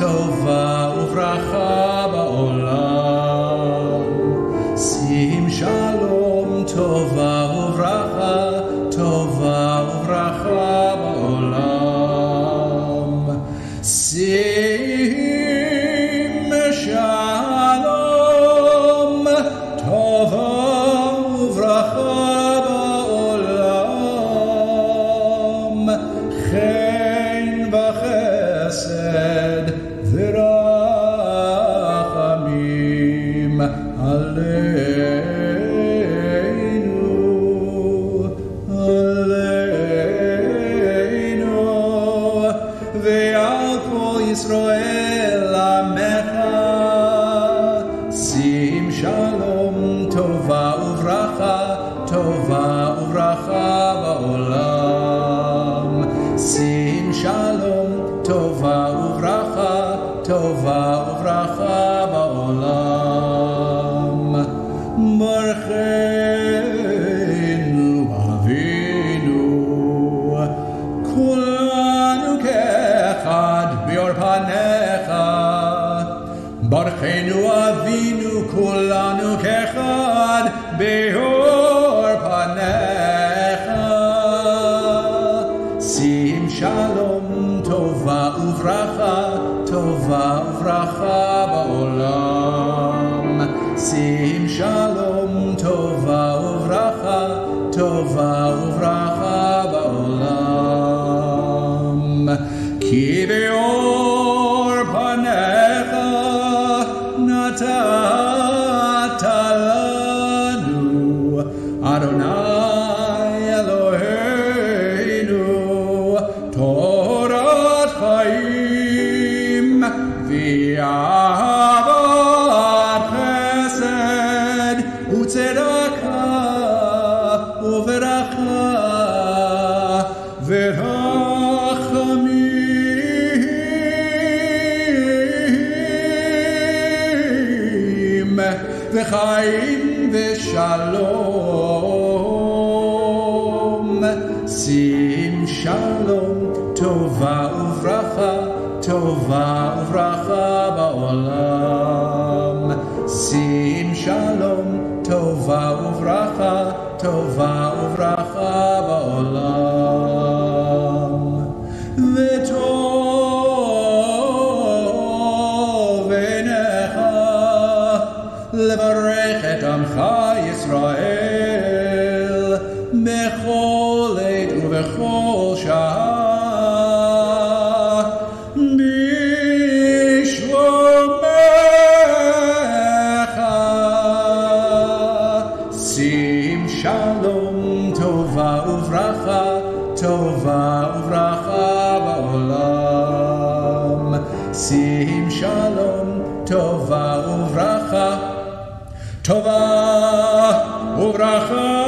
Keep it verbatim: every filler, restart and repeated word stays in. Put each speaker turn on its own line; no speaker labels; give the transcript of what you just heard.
טובה וברכה בעולם. שים שלום, טובה וברכה, טובה וברכה בעולם. שים שלום, טובה וברכה בעולם. חן וחסד ורחמים עלינו, עלינו, ועל כל ישראל עמך. שים שלום, טובה וברכה, טובה וברכה בעולם. שים שלום, טובה וברכה, טובה וברכה בעולם. ברכנו אבינו, כולנו כאחד באור פניך. ברכנו אבינו, כולנו כאחד באור פניך. שים שלום, טובה וברכה, טובה וברכה בעולם. שים שלום, טובה וברכה, טובה וברכה בעולם. כי באור פניך נתת לנו, אדוני אלוהינו, תורת חיים ואהבת חסד וצדקה וברכה ורחמים וחיים ושלום. שים שלום, טובה וברכה, טובה וברכה בעולם. שים שלום, טובה וברכה, טובה וברכה בעולם. וטוב עיניך לברך את עמך ישראל בכל עת ובכל שעה. שלום, טובה וברכה, טובה וברכה בעולם. שים שלום, טובה וברכה, טובה וברכה